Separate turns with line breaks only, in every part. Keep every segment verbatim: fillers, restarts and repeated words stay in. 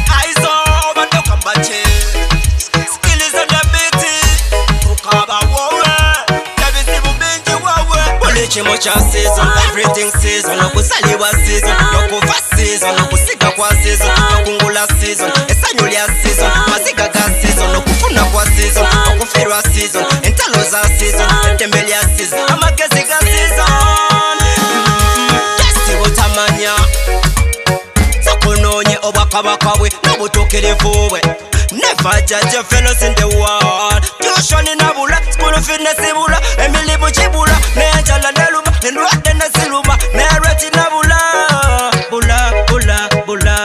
eyes over the combache. Skill is on the beat. Ukaba wowe. Kabisi bubinji wowe. Bulichi mocha season, everything season. Nokusaliwa season, nokuva season, nokusika kwa season, nokungula season, esanyulia season, mazigaga season, nokufuna kwa season, nokufirwa season, entaloza season, entembelia season, amageziga season. Kesi butamanya sakunonye obwakabakabwe n'obutuukirivu bwe. Never judge your fellows in the world. Tuition in abula, school fitness ibula, Emily Buchibula, Nejala Neluma, and Rata Nasiluma, Nerati Nabula, Bula, Bula, Bula.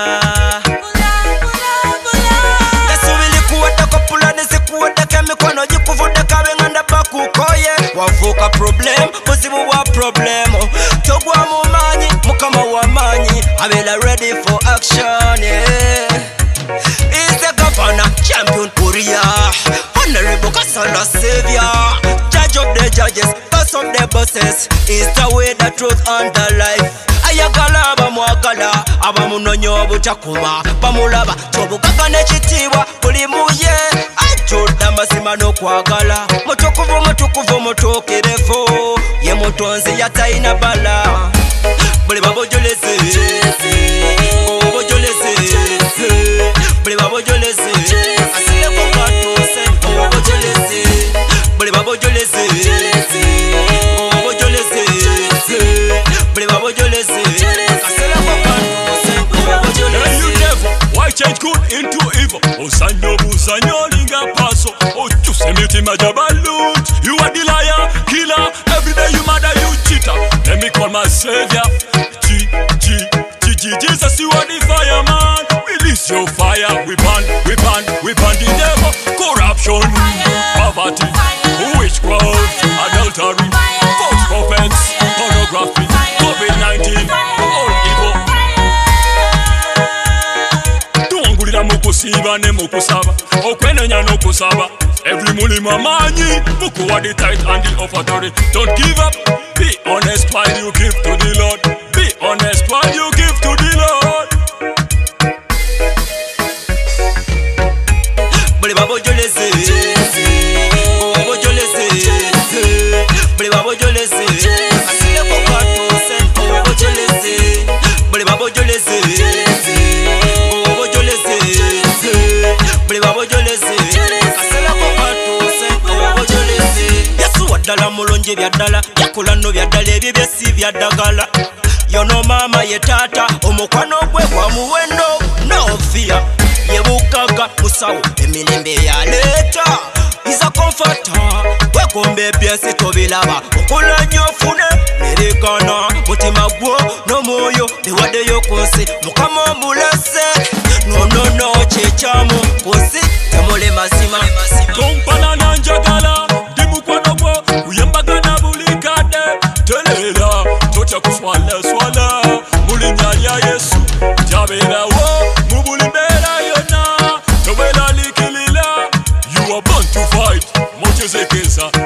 That's really cool. The couple of the cool, the chemical, no, you could put the cabin on the back. Wavuka problem, possible wa problem. Togwa mo mani, mukama wa mani. Abela ready for action, yeah. Is the governor, champion Korea, honorable Kasala savior, judge of the judges, boss of the bosses. Is the way the truth and the life. Ayagala bamwagala, abamunonyo butakuma, bamulaba, tobukaga nechitiwa, kulimuye, ajuda mazima no kwagala, mutukuvu mutukuvu mutukirefu, ye mutonzi yataina bala, buli babojoleze, babojoleze, buli babojoleze, asile kokatose, babojoleze, buli babojoleze, babojoleze, buli babojoleze, asile kokatose, babojoleze.
Why change good into evil? Osanyo busanyo linga paso. Oh, you say me to my jabalut. You are the liar, killer. Every day you mother, you cheater. Let me call my savior. G, G, G, G, Jesus, you are the fireman. Release your fire. We ban, we ban, we ban the devil. Corruption, poverty, witchcraft, adultery, false prophets, pornography, COVID nineteen, all evil. Tuangulira mukusiba ne mukusaba, okwenenya n'okusaba. Every mulima manyi, mukuwa the tithe and the offertory. Don't give up, be honest while you give to the Lord. Be honest while you give to the Lord.
Buli babojoleze, babojoleze, buli babojoleze, asile kokatose, babojoleze, buli babojoleze, babojoleze, buli babojoleze, asile kokatose, babojoleze. Yesu wadala mulonje byaddala, yakola no byaddala ebyo byesi byaddagala. Yono mama ye tata, omukwano gwe gwa muwendo, no fear. Yebukaga musawo emilembe ya leta. Is a comforter, wekombe byesi tobilaba, okola nnyo ofune nerekana, mutima gwo n'omwoyo biwaddeyo ku nsi, mukama omulese. No no no kyekyamu ku nsi temuli mazima.
Tompana na njagala, ndi mukwano gwo kuyembagana buli kadde. Tereera totya kuswala swala, mu linnya lya Yesu tabeerawo mu buli mbeera yonna. Tobeera likilira, you are born to fight. Mochezekeza